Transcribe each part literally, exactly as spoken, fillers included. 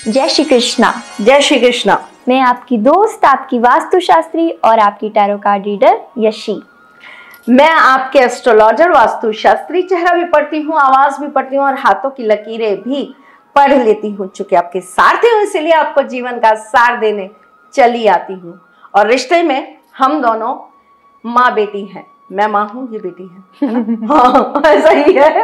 जय श्री कृष्णा। जय श्री कृष्णा। मैं आपकी दोस्त, आपकी वास्तुशास्त्री और आपकी टैरो कार्ड रीडर यशी। मैं आपके एस्ट्रोलॉजर वास्तुशास्त्री, चेहरा भी पढ़ती हूँ, आवाज भी पढ़ती हूँ और हाथों की लकीरें भी पढ़ लेती हूँ। चूंकि आपके सारथी हूँ इसलिए आपको जीवन का सार देने चली आती हूँ। और रिश्ते में हम दोनों माँ बेटी हैं। मैं माँ हूँ, ये बेटी है। हाँ, ऐसा ही है।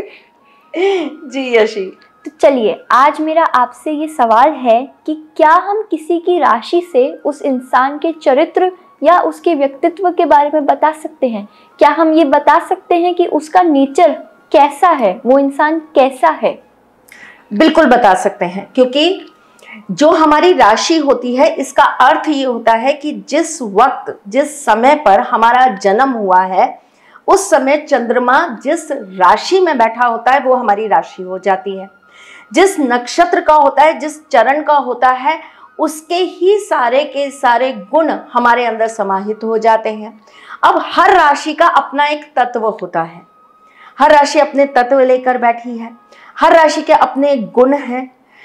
जी यशी। तो चलिए, आज मेरा आपसे ये सवाल है कि क्या हम किसी की राशि से उस इंसान के चरित्र या उसके व्यक्तित्व के बारे में बता सकते हैं? क्या हम ये बता सकते हैं कि उसका नेचर कैसा है, वो इंसान कैसा है? बिल्कुल बता सकते हैं, क्योंकि जो हमारी राशि होती है इसका अर्थ ये होता है कि जिस वक्त, जिस समय पर हमारा जन्म हुआ है उस समय चंद्रमा जिस राशि में बैठा होता है वो हमारी राशि हो जाती है। जिस नक्षत्र का होता है, जिस चरण का होता है, उसके ही सारे के सारे गुण हमारे अंदर समाहित हो जाते हैं। अब हर राशि का अपना एक तत्व होता है। हर राशि अपने तत्व लेकर बैठी है। हर राशि के अपने गुण हैं।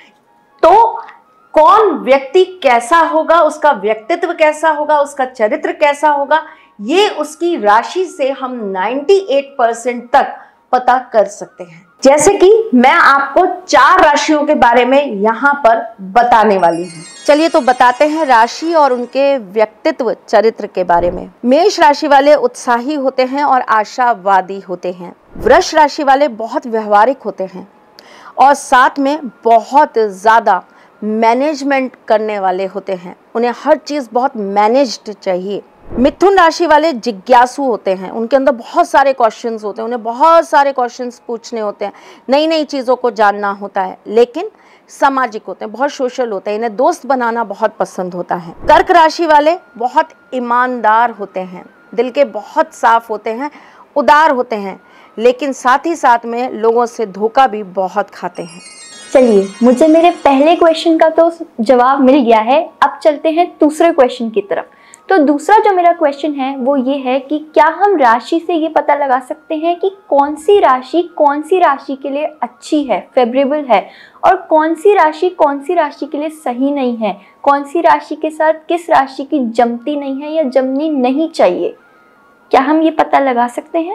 तो कौन व्यक्ति कैसा होगा, उसका व्यक्तित्व कैसा होगा, उसका चरित्र कैसा होगा, ये उसकी राशि से हम अट्ठानवे परसेंट तक पता कर सकते हैं। जैसे कि मैं आपको चार राशियों के बारे में यहाँ पर बताने वाली हूँ। चलिए तो बताते हैं राशि और उनके व्यक्तित्व चरित्र के बारे में। मेष राशि वाले उत्साही होते हैं और आशावादी होते हैं। वृष राशि वाले बहुत व्यवहारिक होते हैं और साथ में बहुत ज़्यादा मैनेजमेंट करने वाले होते हैं। उन्हें हर चीज़ बहुत मैनेज्ड चाहिए। मिथुन राशि वाले जिज्ञासु होते हैं। उनके अंदर बहुत सारे क्वेश्चंस होते हैं, उन्हें बहुत सारे क्वेश्चंस पूछने होते हैं, नई नई चीज़ों को जानना होता है। लेकिन सामाजिक होते हैं, बहुत सोशल होते हैं, इन्हें दोस्त बनाना बहुत पसंद होता है। कर्क राशि वाले बहुत ईमानदार होते हैं, दिल के बहुत साफ होते हैं, उदार होते हैं, लेकिन साथ ही साथ में लोगों से धोखा भी बहुत खाते हैं। चलिए, मुझे मेरे पहले क्वेश्चन का तो जवाब मिल गया है। अब चलते हैं दूसरे क्वेश्चन की तरफ। तो दूसरा जो मेरा क्वेश्चन है वो ये है कि क्या हम राशि से ये पता लगा सकते हैं कि कौन सी राशि कौन सी राशि के लिए अच्छी है, फेवरेबल है, और कौन सी राशि कौन सी राशि के लिए सही नहीं है, कौन सी राशि के साथ किस राशि की जमती नहीं है या जमनी नहीं चाहिए? क्या हम ये पता लगा सकते हैं?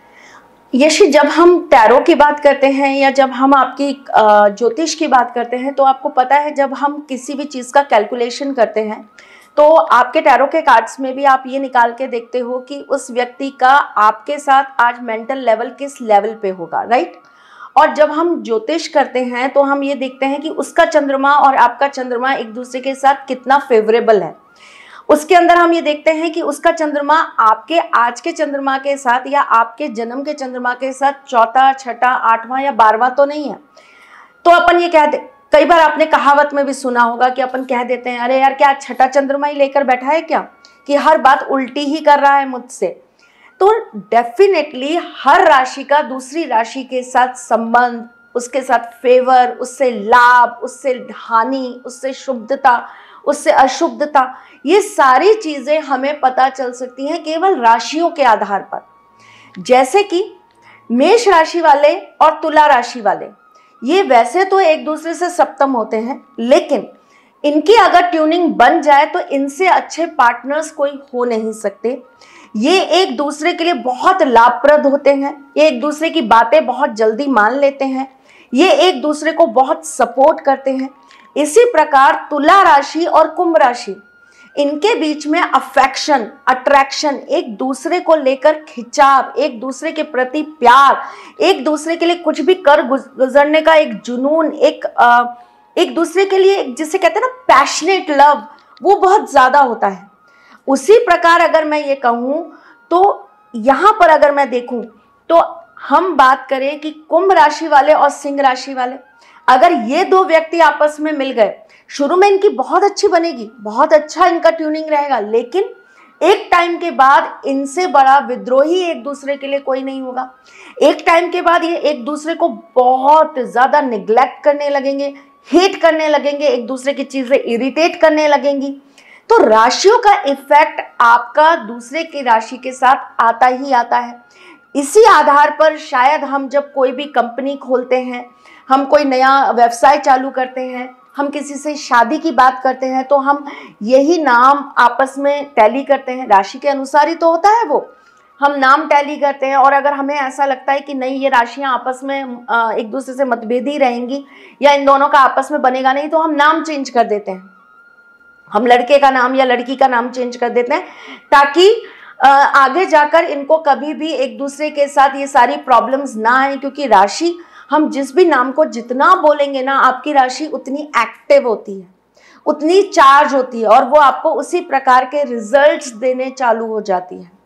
यशी, जब हम टैरो की बात करते हैं या जब हम आपकी ज्योतिष की बात करते हैं तो आपको पता है, जब हम किसी भी चीज़ का कैलकुलेशन करते हैं तो आपके टैरो के कार्ड्स में भी आप ये निकाल के देखते हो कि उस व्यक्ति का आपके साथ आज मेंटल लेवल किस लेवल पे होगा, राइट? और जब हम ज्योतिष करते हैं तो हम ये देखते हैं कि उसका चंद्रमा और आपका चंद्रमा एक दूसरे के साथ कितना फेवरेबल है। उसके अंदर हम ये देखते हैं कि उसका चंद्रमा आपके आज के चंद्रमा के साथ या आपके जन्म के चंद्रमा के साथ चौथा, छठा, आठवां या बारहवां तो नहीं है। तो अपन ये कह दे, कई बार आपने कहावत में भी सुना होगा कि अपन कह देते हैं, अरे यार क्या छठा चंद्रमा ही लेकर बैठा है क्या, कि हर बात उल्टी ही कर रहा है मुझसे। तो डेफिनेटली हर राशि का दूसरी राशि के साथ संबंध, उसके साथ फेवर, उससे लाभ, उससे हानि, उससे शुभता, उससे अशुभता, ये सारी चीजें हमें पता चल सकती हैं केवल राशियों के आधार पर। जैसे कि मेष राशि वाले और तुला राशि वाले, ये वैसे तो एक दूसरे से सप्तम होते हैं, लेकिन इनकी अगर ट्यूनिंग बन जाए तो इनसे अच्छे पार्टनर्स कोई हो नहीं सकते। ये एक दूसरे के लिए बहुत लाभप्रद होते हैं, ये एक दूसरे की बातें बहुत जल्दी मान लेते हैं, ये एक दूसरे को बहुत सपोर्ट करते हैं। इसी प्रकार तुला राशि और कुंभ राशि, इनके बीच में अफेक्शन, अट्रैक्शन, एक दूसरे को लेकर खिंचाव, एक दूसरे के प्रति प्यार, एक दूसरे के लिए कुछ भी कर गुजरने का एक जुनून, एक आ, एक दूसरे के लिए जिसे कहते हैं ना पैशनेट लव, वो बहुत ज्यादा होता है। उसी प्रकार अगर मैं ये कहूँ तो यहाँ पर अगर मैं देखूँ तो हम बात करें कि कुंभ राशि वाले और सिंह राशि वाले, अगर ये दो व्यक्ति आपस में मिल गए, शुरू में इनकी बहुत अच्छी बनेगी, बहुत अच्छा इनका ट्यूनिंग रहेगा, लेकिन एक टाइम के बाद इनसे बड़ा विद्रोही एक दूसरे के लिए कोई नहीं होगा। एक टाइम के बाद ये एक दूसरे को बहुत ज्यादा निग्लेक्ट करने लगेंगे, हेट करने लगेंगे, एक दूसरे की चीजें इरिटेट करने लगेंगी। तो राशियों का इफेक्ट आपका दूसरे की राशि के साथ आता ही आता है। इसी आधार पर शायद हम जब कोई भी कंपनी खोलते हैं, हम कोई नया व्यवसाय चालू करते हैं, हम किसी से शादी की बात करते हैं तो हम यही नाम आपस में टैली करते हैं, राशि के अनुसार ही तो होता है वो, हम नाम टैली करते हैं। और अगर हमें ऐसा लगता है कि नहीं ये राशियां आपस में एक दूसरे से मतभेदी रहेंगी या इन दोनों का आपस में बनेगा नहीं, तो हम नाम चेंज कर देते हैं, हम लड़के का नाम या लड़की का नाम चेंज कर देते हैं, ताकि आगे जाकर इनको कभी भी एक दूसरे के साथ ये सारी प्रॉब्लम्स ना आए। क्योंकि राशि, हम जिस भी नाम को जितना बोलेंगे ना, आपकी राशि उतनी एक्टिव होती है, उतनी चार्ज होती है और वो आपको उसी प्रकार के रिजल्ट्स देने चालू हो जाती है।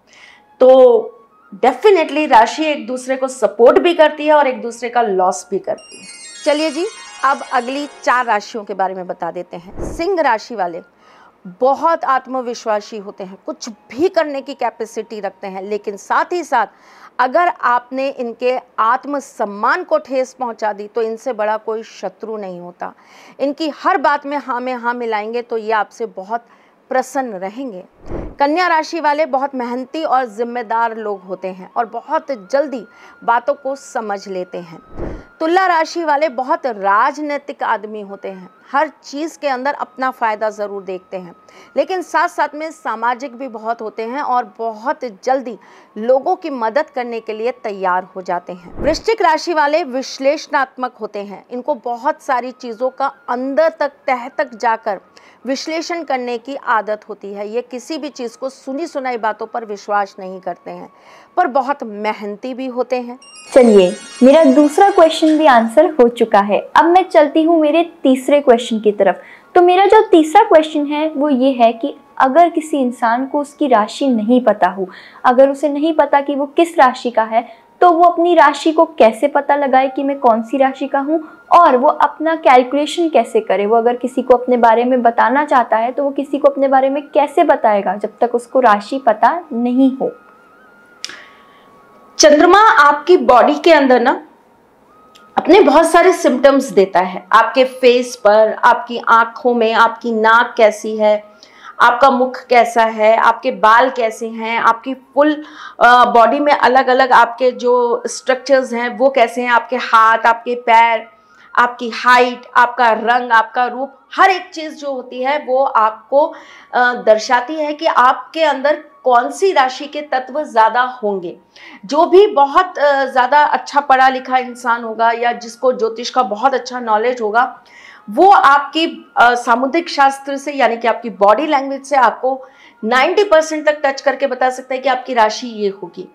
तो डेफिनेटली राशि एक दूसरे को सपोर्ट भी करती है और एक दूसरे का लॉस भी करती है। चलिए जी, अब अगली चार राशियों के बारे में बता देते हैं। सिंह राशि वाले बहुत आत्मविश्वासी होते हैं, कुछ भी करने की कैपेसिटी रखते हैं, लेकिन साथ ही साथ अगर आपने इनके आत्मसम्मान को ठेस पहुंचा दी तो इनसे बड़ा कोई शत्रु नहीं होता। इनकी हर बात में हाँ में हाँ मिलाएंगे तो ये आपसे बहुत प्रसन्न रहेंगे। कन्या राशि वाले बहुत मेहनती और जिम्मेदार लोग होते हैं और बहुत जल्दी बातों को समझ लेते हैं। तुला राशि वाले बहुत राजनीतिक आदमी होते हैं, हर चीज़ के अंदर अपना फ़ायदा ज़रूर देखते हैं, लेकिन साथ साथ में सामाजिक भी बहुत होते हैं और बहुत जल्दी लोगों की मदद करने के लिए तैयार हो जाते हैं। वृश्चिक राशि वाले विश्लेषणात्मक होते हैं, इनको बहुत सारी चीज़ों का अंदर तक तह तक जाकर विश्लेषण करने की आदत होती है। ये किसी भी चीज़ को सुनी सुनाई बातों पर विश्वास नहीं करते हैं, पर बहुत मेहनती भी होते हैं। चलिए, मेरा दूसरा क्वेश्चन भी आंसर हो चुका है। अब मैं चलती हूँ मेरे तीसरे क्वेश्चन की तरफ। तो मेरा जो तीसरा क्वेश्चन है वो ये है कि अगर किसी इंसान को उसकी राशि नहीं पता हो, अगर उसे नहीं पता कि वो किस राशि का है, तो वो अपनी राशि को कैसे पता लगाए कि मैं कौन सी राशि का हूँ, और वो अपना कैलकुलेशन कैसे करे। वो अगर किसी को अपने बारे में बताना चाहता है तो वो किसी को अपने बारे में कैसे बताएगा जब तक उसको राशि पता नहीं हो। चंद्रमा आपकी बॉडी के अंदर ना अपने बहुत सारे सिम्टम्स देता है, आपके फेस पर, आपकी आंखों में, आपकी नाक कैसी है, आपका मुख कैसा है, आपके बाल कैसे हैं, आपकी फुल बॉडी में अलग अलग आपके जो स्ट्रक्चर्स हैं वो कैसे हैं, आपके हाथ, आपके पैर, आपकी हाइट, आपका रंग, आपका रूप, हर एक चीज़ जो होती है वो आपको दर्शाती है कि आपके अंदर कौन सी राशि के तत्व ज़्यादा होंगे। जो भी बहुत ज़्यादा अच्छा पढ़ा लिखा इंसान होगा या जिसको ज्योतिष का बहुत अच्छा नॉलेज होगा, वो आपकी सामुद्रिक शास्त्र से यानी कि आपकी बॉडी लैंग्वेज से आपको नब्बे परसेंट तक टच करके बता सकता है कि आपकी राशि ये होगी।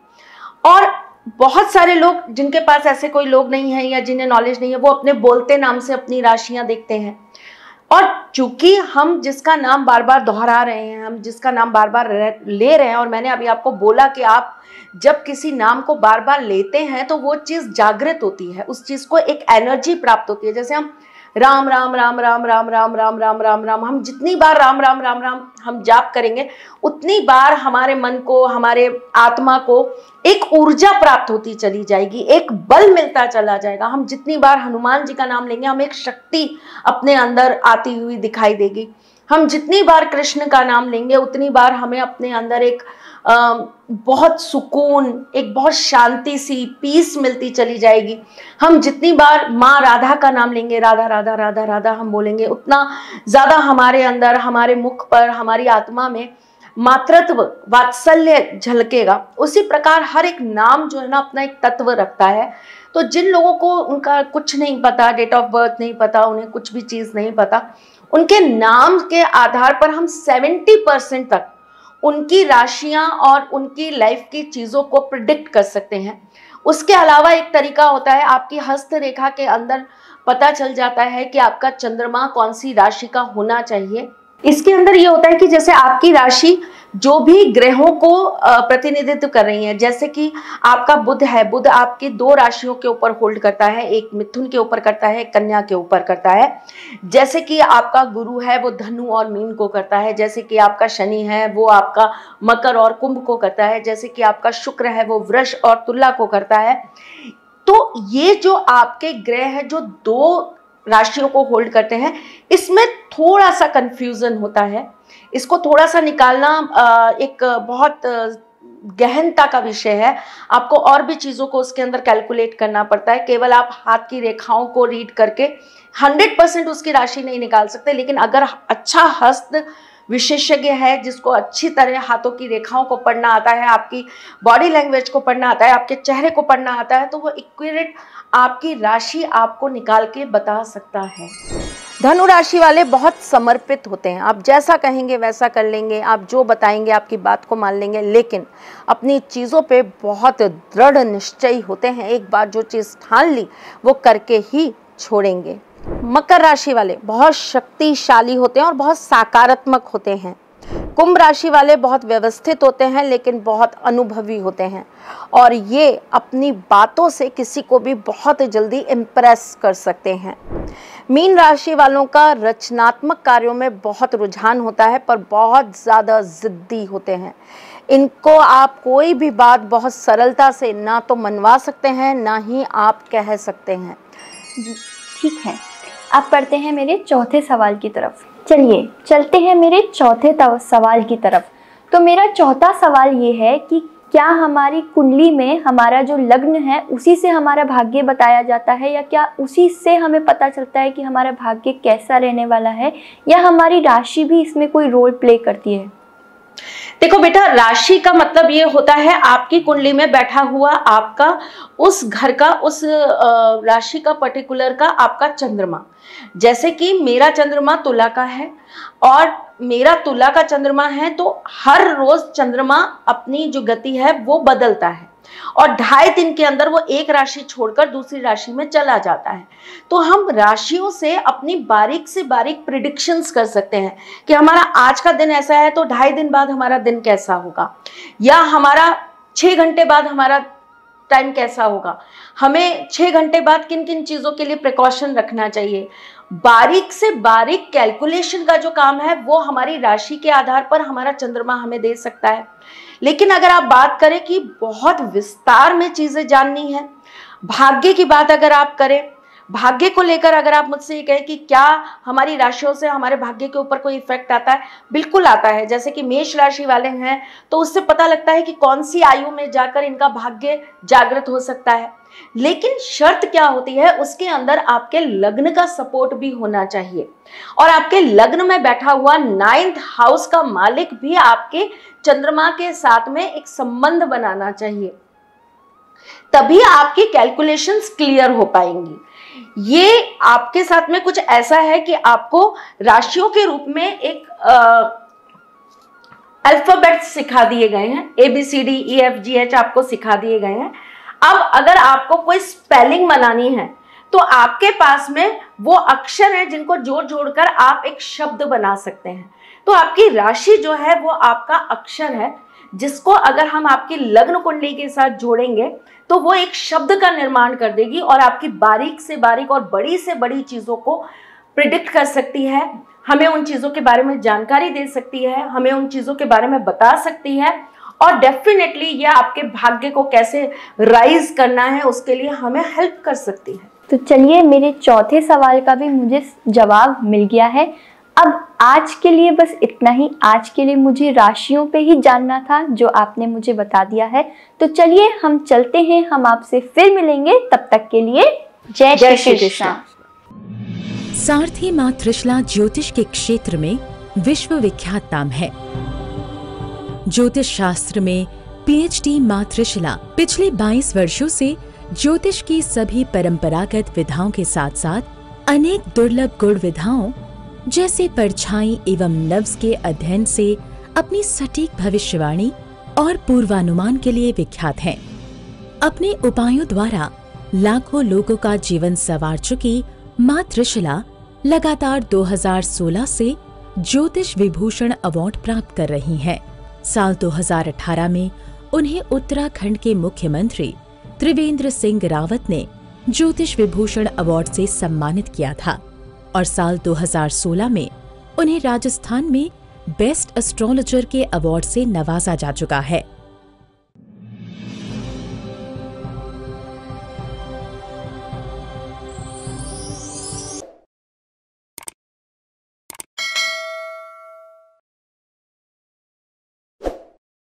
और बहुत सारे लोग जिनके पास ऐसे कोई लोग नहीं है या जिन्हें नॉलेज नहीं है, वो अपने बोलते नाम से अपनी राशियां देखते हैं। और चूंकि हम जिसका नाम बार बार दोहरा रहे हैं, हम जिसका नाम बार बार ले रहे हैं, और मैंने अभी आपको बोला कि आप जब किसी नाम को बार बार लेते हैं तो वो चीज़ जागृत होती है, उस चीज़ को एक एनर्जी प्राप्त होती है। जैसे हम राम राम राम राम राम राम राम राम राम राम हम जितनी बार राम राम राम राम हम जाप करेंगे, उतनी बार हमारे मन को, हमारे आत्मा को एक ऊर्जा प्राप्त होती चली जाएगी, एक बल मिलता चला जाएगा। हम जितनी बार हनुमान जी का नाम लेंगे, हम एक शक्ति अपने अंदर आती हुई दिखाई देगी। हम जितनी बार कृष्ण का नाम लेंगे, उतनी बार हमें अपने अंदर एक आ, बहुत सुकून, एक बहुत शांति सी पीस मिलती चली जाएगी। हम जितनी बार माँ राधा का नाम लेंगे, राधा राधा राधा राधा हम बोलेंगे, उतना ज़्यादा हमारे अंदर, हमारे मुख पर, हमारी आत्मा में मातृत्व, वात्सल्य झलकेगा। उसी प्रकार हर एक नाम जो है ना अपना एक तत्व रखता है। तो जिन लोगों को उनका कुछ नहीं पता, डेट ऑफ बर्थ नहीं पता, उन्हें कुछ भी चीज़ नहीं पता, उनके नाम के आधार पर हम सत्तर परसेंट तक उनकी राशियां और उनकी लाइफ की चीज़ों को प्रिडिक्ट कर सकते हैं। उसके अलावा एक तरीका होता है, आपकी हस्तरेखा के अंदर पता चल जाता है कि आपका चंद्रमा कौन सी राशि का होना चाहिए। इसके अंदर ये होता है कि जैसे आपकी राशि जो भी ग्रहों को प्रतिनिधित्व कर रही है, जैसे कि आपका बुध है, बुध आपकी दो राशियों के ऊपर होल्ड करता है, एक मिथुन के ऊपर करता है, एक कन्या के ऊपर करता है। जैसे कि आपका गुरु है वो धनु और मीन को करता है, जैसे कि आपका शनि है वो आपका मकर और कुंभ को करता है, जैसे कि आपका शुक्र है वो वृष और तुला को करता है। तो ये जो आपके ग्रह है जो दो राशियों को होल्ड करते हैं, इसमें थोड़ा सा कंफ्यूजन होता है। इसको थोड़ा सा निकालना एक बहुत गहनता का विषय है, आपको और भी चीज़ों को उसके अंदर कैलकुलेट करना पड़ता है। केवल आप हाथ की रेखाओं को रीड करके हंड्रेड परसेंट उसकी राशि नहीं निकाल सकते, लेकिन अगर अच्छा हस्त विशेषज्ञ है जिसको अच्छी तरह हाथों की रेखाओं को पढ़ना आता है, आपकी बॉडी लैंग्वेज को पढ़ना आता है, आपके चेहरे को पढ़ना आता है, तो वो एक्यूरेट आपकी राशि आपको निकाल के बता सकता है। धनु राशि वाले बहुत समर्पित होते हैं, आप जैसा कहेंगे वैसा कर लेंगे, आप जो बताएंगे आपकी बात को मान लेंगे, लेकिन अपनी चीज़ों पे बहुत दृढ़ निश्चयी होते हैं। एक बार जो चीज़ ठान ली वो करके ही छोड़ेंगे। मकर राशि वाले बहुत शक्तिशाली होते हैं और बहुत सकारात्मक होते हैं। कुंभ राशि वाले बहुत व्यवस्थित होते हैं लेकिन बहुत अनुभवी होते हैं और ये अपनी बातों से किसी को भी बहुत जल्दी इम्प्रेस कर सकते हैं। मीन राशि वालों का रचनात्मक कार्यों में बहुत रुझान होता है पर बहुत ज़्यादा ज़िद्दी होते हैं। इनको आप कोई भी बात बहुत सरलता से ना तो मनवा सकते हैं ना ही आप कह सकते हैं। ठीक है, अब पढ़ते हैं मेरे चौथे सवाल की तरफ। चलिए चलते हैं मेरे चौथे सवाल की तरफ। तो मेरा चौथा सवाल ये है कि क्या हमारी कुंडली में हमारा जो लग्न है उसी से हमारा भाग्य बताया जाता है, या क्या उसी से हमें पता चलता है कि हमारा भाग्य कैसा रहने वाला है, या हमारी राशि भी इसमें कोई रोल प्ले करती है? देखो बेटा, राशि का मतलब ये होता है आपकी कुंडली में बैठा हुआ आपका उस घर का, उस राशि का पर्टिकुलर का आपका चंद्रमा। जैसे कि मेरा चंद्रमा तुला का है और मेरा तुला का चंद्रमा है, तो हर रोज चंद्रमा अपनी जो गति है वो बदलता है और ढाई दिन के अंदर वो एक राशि छोड़कर दूसरी राशि में चला जाता है। तो हम राशियों से अपनी बारीक से बारीक प्रिडिक्शंस कर सकते हैं कि हमारा आज का दिन ऐसा है तो ढाई दिन बाद हमारा दिन कैसा होगा, या हमारा छः घंटे बाद हमारा टाइम कैसा होगा, हमें छः घंटे बाद किन किन चीज़ों के लिए प्रिकॉशन रखना चाहिए। बारीक से बारीक कैलकुलेशन का जो काम है वो हमारी राशि के आधार पर हमारा चंद्रमा हमें दे सकता है। लेकिन अगर आप बात करें कि बहुत विस्तार में चीज़ें जाननी है, भाग्य की बात अगर आप करें, भाग्य को लेकर अगर आप मुझसे ये कहें कि क्या हमारी राशियों से हमारे भाग्य के ऊपर कोई इफेक्ट आता है, बिल्कुल आता है। जैसे कि मेष राशि वाले हैं तो उससे पता लगता है कि कौन सी आयु में जाकर इनका भाग्य जागृत हो सकता है। लेकिन शर्त क्या होती है, उसके अंदर आपके लग्न का सपोर्ट भी होना चाहिए और आपके लग्न में बैठा हुआ नाइन्थ हाउस का मालिक भी आपके चंद्रमा के साथ में एक संबंध बनाना चाहिए, तभी आपकी कैलकुलेशंस क्लियर हो पाएंगी। ये आपके साथ में कुछ ऐसा है कि आपको राशियों के रूप में एक अल्फाबेट सिखा दिए गए हैं, A B C D E F G H आपको सिखा दिए गए हैं। अब अगर आपको कोई स्पेलिंग बनानी है तो आपके पास में वो अक्षर हैं जिनको जोड़ जोड़कर आप एक शब्द बना सकते हैं। तो आपकी राशि जो है वो आपका अक्षर है, जिसको अगर हम आपकी लग्न कुंडली के साथ जोड़ेंगे तो वो एक शब्द का निर्माण कर देगी और आपकी बारीक से बारीक और बड़ी से बड़ी चीज़ों को प्रिडिक्ट कर सकती है, हमें उन चीज़ों के बारे में जानकारी दे सकती है, हमें उन चीज़ों के बारे में बता सकती है और डेफिनेटली ये आपके भाग्य को कैसे राइज करना है उसके लिए हमें हेल्प कर सकती है। तो चलिए, मेरे चौथे सवाल का भी मुझे जवाब मिल गया है। अब आज के लिए बस इतना ही। आज के लिए मुझे राशियों पे ही जानना था जो आपने मुझे बता दिया है। तो चलिए हम चलते हैं, हम आपसे फिर मिलेंगे। तब तक के लिए जय जय श्री श्री कृष्ण। सारथी मां त्रिशला ज्योतिष के क्षेत्र में विश्व विख्यात नाम है। ज्योतिष शास्त्र में पीएचडी मां त्रिशला पिछले बाईस वर्षों से ज्योतिष की सभी परंपरागत विधाओं के साथ साथ अनेक दुर्लभ गुण विधाओं जैसे परछाई एवं नव्स के अध्ययन से अपनी सटीक भविष्यवाणी और पूर्वानुमान के लिए विख्यात हैं। अपने उपायों द्वारा लाखों लोगों का जीवन संवार चुकी मां त्रिशला लगातार दो हज़ार सोलह से ज्योतिष विभूषण अवार्ड प्राप्त कर रही हैं। साल दो हज़ार अठारह में उन्हें उत्तराखंड के मुख्यमंत्री त्रिवेंद्र सिंह रावत ने ज्योतिष विभूषण अवार्ड से सम्मानित किया था और साल दो हज़ार सोलह में उन्हें राजस्थान में बेस्ट एस्ट्रोलॉजर के अवार्ड से नवाजा जा चुका है।